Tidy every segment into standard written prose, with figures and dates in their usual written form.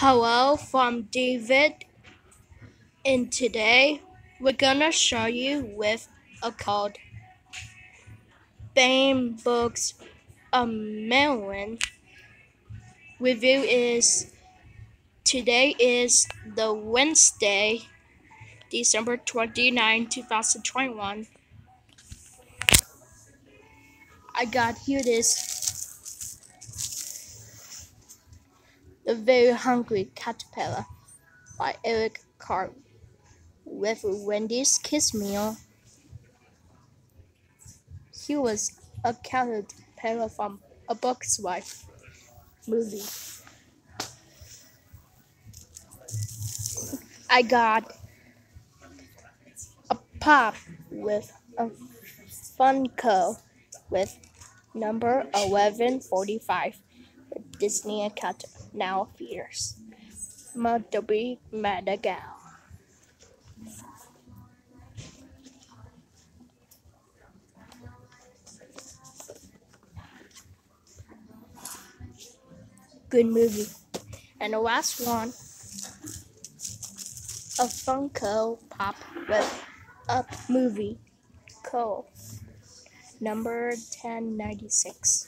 Hello from David, and today we're gonna show you with a called Bang Books a Million. Review is today is the Wednesday, December 29, 2021. I got here this The Very Hungry Caterpillar by Eric Carle with Wendy's Kiss Meal. He was a caterpillar from A Bug's Life movie. I got a pop with a Funko with number 1145 with Disney and Cat Now Fears. Madobi Madagal. Good movie. And the last one, a Funko Pop with a movie. Cool. Number 1096.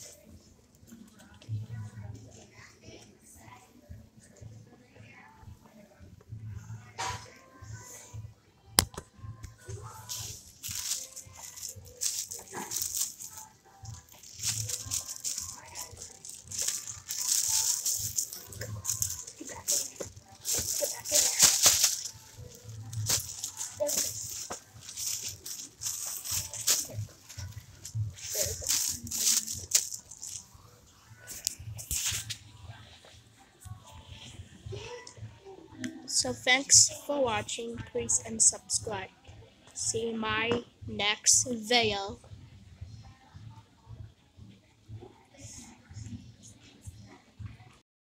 So thanks for watching. Please and subscribe. See my next video.